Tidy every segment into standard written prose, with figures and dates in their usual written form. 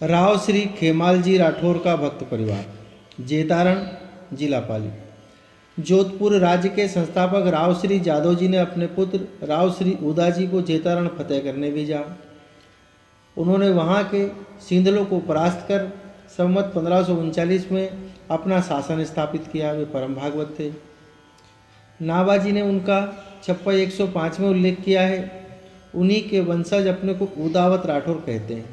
राव श्री खेमालजी राठौर का भक्त परिवार। जेतारण, जिला पाली। जोधपुर राज्य के संस्थापक राव श्री जादव जी ने अपने पुत्र राव श्री उदाजी को जेतारण फतेह करने भेजा। उन्होंने वहाँ के सिंधलों को परास्त कर संवत 1539 में अपना शासन स्थापित किया। वे परम भागवत थे। नाभाजी ने उनका छप्पा 105 में उल्लेख किया है। उन्हीं के वंशज अपने को उदावत राठौर कहते हैं।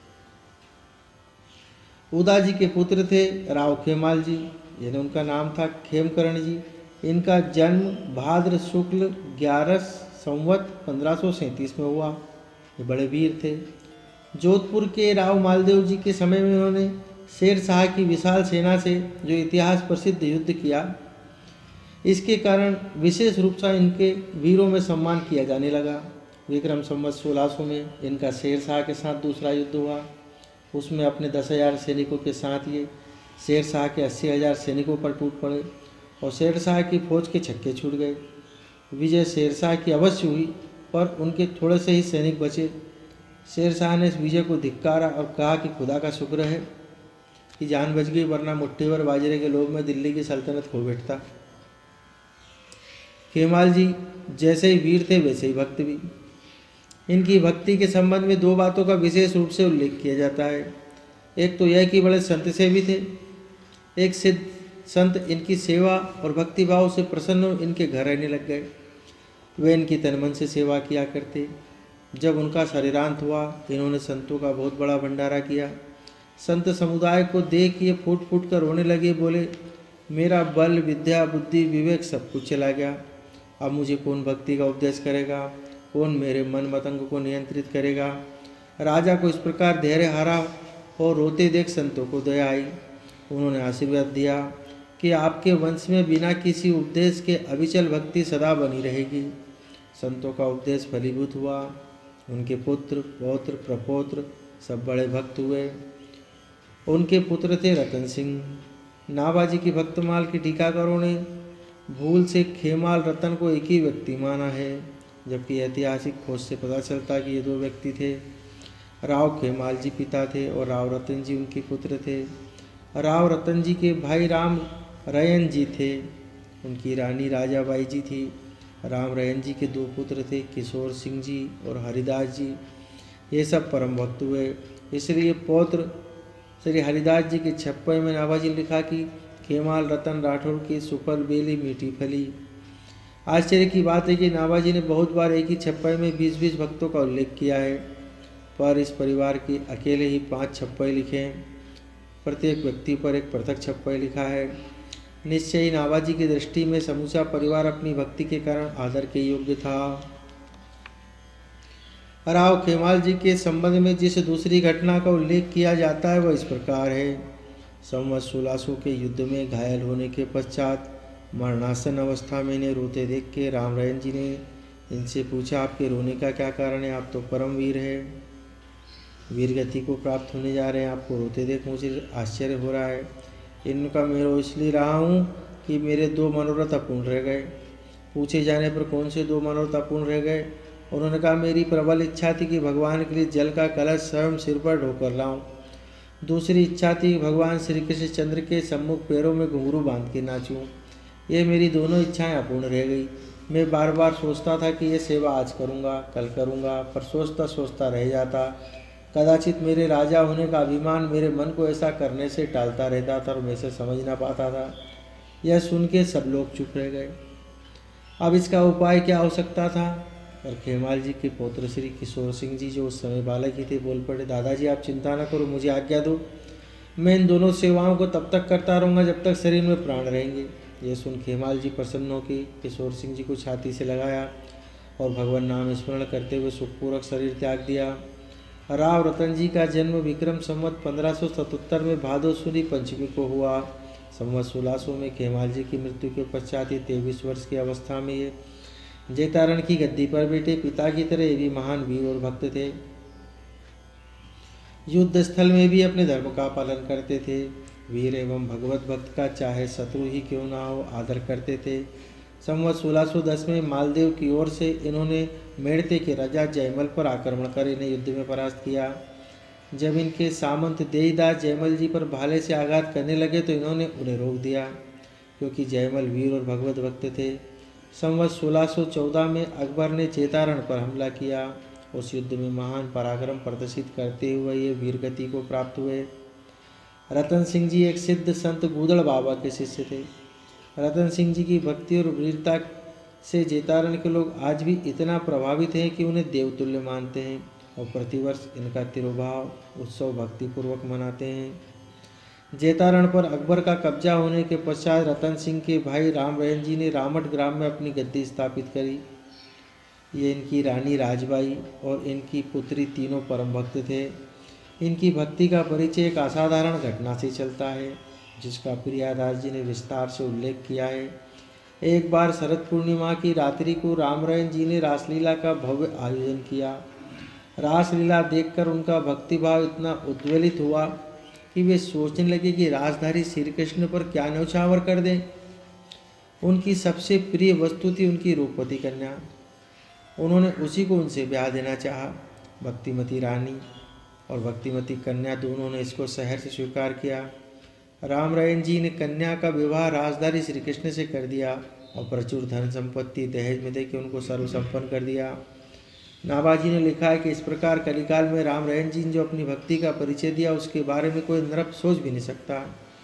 उदा जी के पुत्र थे राव खेमाल जी, यानी उनका नाम था खेमकरण जी। इनका जन्म भाद्र शुक्ल 11 संवत 1537 में हुआ। ये बड़े वीर थे। जोधपुर के राव मालदेव जी के समय में उन्होंने शेर शाह की विशाल सेना से जो इतिहास प्रसिद्ध युद्ध किया, इसके कारण विशेष रूप से इनके वीरों में सम्मान किया जाने लगा। विक्रम संवत 1600 में इनका शेर शाह के साथ दूसरा युद्ध हुआ। उसमें अपने 10,000 सैनिकों के साथ ये शेर शाह के 80,000 सैनिकों पर टूट पड़े और शेर शाह की फौज के छक्के छूट गए। विजय शेर शाह की अवश्य हुई, पर उनके थोड़े से ही सैनिक बचे। शेर शाह ने इस विजय को धिक्कारा और कहा कि खुदा का शुक्र है कि जान बच गई, वरना मुट्ठी भर बाजरे के लोभ में दिल्ली की सल्तनत खो बैठता। खेमाल जी जैसे ही वीर थे वैसे ही भक्त भी। इनकी भक्ति के संबंध में दो बातों का विशेष रूप से उल्लेख किया जाता है। एक तो यह कि बड़े संत से भी थे। एक सिद्ध संत इनकी सेवा और भक्ति भाव से प्रसन्न इनके घर रहने लग गए। वे इनकी तन मन से सेवा किया करते। जब उनका शरीरांत हुआ, इन्होंने संतों का बहुत बड़ा भंडारा किया। संत समुदाय को देख ये फूट फूट कर रोने लगे। बोले, मेरा बल, विद्या, बुद्धि, विवेक सब कुछ चला गया। अब मुझे कौन भक्ति का उपदेश करेगा? कौन मेरे मन मतंग को नियंत्रित करेगा? राजा को इस प्रकार धैर्य हारा और रोते देख संतों को दया आई। उन्होंने आशीर्वाद दिया कि आपके वंश में बिना किसी उपदेश के अविचल भक्ति सदा बनी रहेगी। संतों का उपदेश फलीभूत हुआ। उनके पुत्र, पौत्र, प्रपौत्र सब बड़े भक्त हुए। उनके पुत्र थे रतन सिंह। नाभाजी की भक्तमाल की टीकाकारों ने भूल से खेमाल रतन को एक ही व्यक्ति माना है, जबकि ऐतिहासिक खोज से पता चलता कि ये दो व्यक्ति थे। राव खेमाल जी पिता थे और राव रतन जी उनके पुत्र थे। राव रतन जी के भाई राम रयन जी थे। उनकी रानी राजाबाई जी थी। राम रयन जी के दो पुत्र थे, किशोर सिंह जी और हरिदास जी। ये सब परम भक्त हुए। इसलिए पौत्र श्री हरिदास जी के छप्पे में नाभाजी ने लिखा कि खेमाल रतन राठौर की सुफल बेली मीठी फली। आश्चर्य की बात है कि नाभाजी ने बहुत बार एक ही छप्पे में 20-20 भक्तों का उल्लेख किया है, पर इस परिवार के अकेले ही 5 छप्पे लिखे हैं। प्रत्येक व्यक्ति पर एक पृथक छप्पा लिखा है। निश्चय ही नाभाजी की दृष्टि में समूचा परिवार अपनी भक्ति के कारण आदर के योग्य था। राव खेमाल जी के संबंध में जिस दूसरी घटना का उल्लेख किया जाता है वह इस प्रकार है। संवत 1600 के युद्ध में घायल होने के पश्चात मरणासन अवस्था में इन्हें रोते देख के राम रयन जी ने इनसे पूछा, आपके रोने का क्या कारण है? आप तो परम वीर है, वीर गति को प्राप्त होने जा रहे हैं, आपको रोते देख मुझे आश्चर्य हो रहा है। इनका मैं रो इसलिए रहा हूँ कि मेरे 2 मनोरथ अपूर्ण रह गए। पूछे जाने पर कौन से 2 मनोरथ अपूर्ण रह गए? उन्होंने कहा, मेरी प्रबल इच्छा थी कि भगवान के लिए जल का कलश स्वयं सिर पर ढोकर लाऊं। दूसरी इच्छा थी कि भगवान श्री कृष्ण चंद्र के सम्मुख पैरों में घुंघरू बांध के नाचूं। ये मेरी दोनों इच्छाएं अपूर्ण रह गई। मैं बार बार सोचता था कि ये सेवा आज करूँगा, कल करूँगा, पर सोचता सोचता रह जाता। कदाचित मेरे राजा होने का अभिमान मेरे मन को ऐसा करने से टालता रहता था और मैं इसे समझ ना पाता था। यह सुन के सब लोग चुप रह गए। अब इसका उपाय क्या हो सकता था? और खेमाल जी के पौत्र श्री किशोर सिंह जी, जो उस समय बालक ही थे, बोल पड़े, दादाजी आप चिंता न करो, मुझे आज्ञा दो। मैं इन दोनों सेवाओं को तब तक करता रहूँगा जब तक शरीर में प्राण रहेंगे। ये सुन खेमाल जी प्रसन्न होकर किशोर सिंह जी को छाती से लगाया और भगवान नाम स्मरण करते हुए सुखपूर्वक शरीर त्याग दिया। राव रतन जी का जन्म विक्रम संवत 1577 में भादो सुदी पंचमी को हुआ। संवत 1600 में खेमाल जी की मृत्यु के पश्चात ही 23 वर्ष की अवस्था में ये जेतारण की गद्दी पर बैठे। पिता की तरह ये भी महान वीर और भक्त थे। युद्ध स्थल में भी अपने धर्म का पालन करते थे। वीर एवं भगवत भक्त का चाहे शत्रु ही क्यों ना हो आदर करते थे। संवत 1610 में मालदेव की ओर से इन्होंने मेड़ते के राजा जयमल पर आक्रमण कर इन्हें युद्ध में परास्त किया। जब इनके सामंत देईदास जयमल जी पर भाले से आघात करने लगे तो इन्होंने उन्हें रोक दिया, क्योंकि जयमल वीर और भगवत भक्त थे। संवत 1614 में अकबर ने चेतारण पर हमला किया। उस युद्ध में महान पराक्रम प्रदर्शित करते हुए ये वीरगति को प्राप्त हुए। रतन सिंह जी एक सिद्ध संत गूदड़ बाबा के शिष्य थे। रतन सिंह जी की भक्ति और वीरता से जेतारण के लोग आज भी इतना प्रभावित हैं कि उन्हें देवतुल्य मानते हैं और प्रतिवर्ष इनका तिरुभाव उत्सव भक्तिपूर्वक मनाते हैं। जेतारण पर अकबर का कब्जा होने के पश्चात रतन सिंह के भाई रामरहीन जी ने रामट ग्राम में अपनी गद्दी स्थापित करी। ये इनकी रानी राजबाई और इनकी पुत्री तीनों परम भक्त थे। इनकी भक्ति का परिचय एक असाधारण घटना से चलता है, जिसका प्रियादास जी ने विस्तार से उल्लेख किया है। एक बार शरद पूर्णिमा की रात्रि को रामरहीन जी ने रासलीला का भव्य आयोजन किया। रासलीला देखकर उनका भक्तिभाव इतना उद्वेलित हुआ कि वे सोचने लगे कि राजधारी श्री कृष्ण पर क्या न्यौछावर कर दें। उनकी सबसे प्रिय वस्तु थी उनकी रूपवती कन्या। उन्होंने उसी को उनसे ब्याह देना चाहा। भक्तिमती रानी और भक्तिमती कन्या दोनों ने इसको सहर्ष से स्वीकार किया। रामरहीन जी ने कन्या का विवाह राजधारी श्री कृष्ण से कर दिया और प्रचुर धन संपत्ति दहेज में देकर उनको सर्वसंपन्न कर दिया। नाभाजी ने लिखा है कि इस प्रकार कलिकाल में रामरहीन जी ने जो अपनी भक्ति का परिचय दिया उसके बारे में कोई नृप सोच भी नहीं सकता।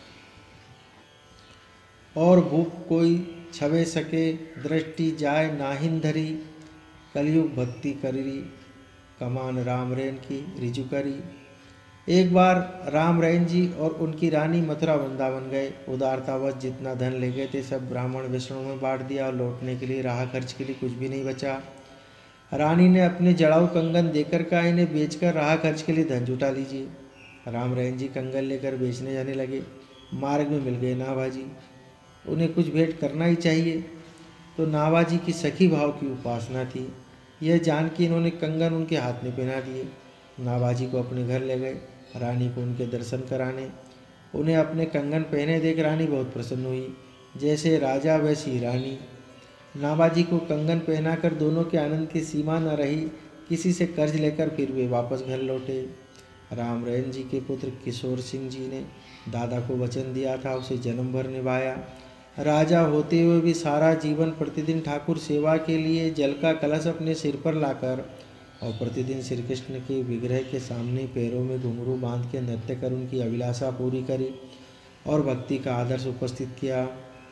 और भूप कोई छवे सके दृष्टि जाय नाहिन धरी, कलयुग भक्ति करी कमान रामरहीन की रिजु करी। एक बार रामरहीन जी और उनकी रानी मथुरा वृंदावन गए। उदारतावश जितना धन ले गए थे सब ब्राह्मण वैष्णव में बांट दिया और लौटने के लिए राह खर्च के लिए कुछ भी नहीं बचा। रानी ने अपने जड़ाऊ कंगन देकर कहा, इन्हें बेचकर राह खर्च के लिए धन जुटा लीजिए। रामरहीन जी कंगन लेकर बेचने जाने लगे। मार्ग में मिल गए नाभाजी। उन्हें कुछ भेंट करना ही चाहिए, तो नाभाजी की सखी भाव की उपासना थी। यह जान के इन्होंने कंगन उनके हाथ में पहना दिए। नाभाजी को अपने घर ले गए, रानी को उनके दर्शन कराने। उन्हें अपने कंगन पहने देख रानी बहुत प्रसन्न हुई। जैसे राजा वैसी रानी। नाभाजी को कंगन पहनाकर दोनों के आनंद की सीमा न रही। किसी से कर्ज लेकर फिर वे वापस घर लौटे। रामरहीन जी के पुत्र किशोर सिंह जी ने दादा को वचन दिया था, उसे जन्म भर निभाया। राजा होते हुए भी सारा जीवन प्रतिदिन ठाकुर सेवा के लिए जल का कलश अपने सिर पर लाकर और प्रतिदिन श्री कृष्ण के विग्रह के सामने पैरों में घुंघरू बांध के नृत्य कर उनकी अभिलाषा पूरी करी और भक्ति का आदर्श उपस्थित किया।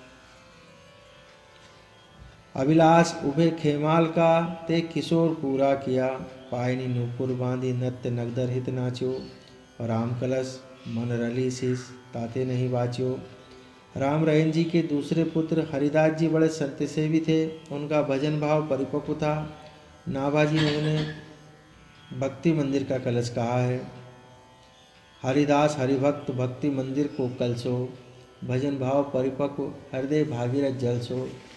अभिलाष उभे खेमाल का ते किशोर पूरा किया, पायनी नूपुर बांधी नृत्य नगदर हित नाच्यो, राम कलश मन रली शीस ताते नहीं बाच्यो। रामरहीन जी के दूसरे पुत्र हरिदास जी बड़े संत सेवी थे। उनका भजन भाव परिपक्व था। नाभाजी ने उन्हें भक्ति मंदिर का कलश कहा है। हरिदास हरिभक्त भक्ति मंदिर को कलशो, भजन भाव परिपक्व हृदय भागीरथ जलसो।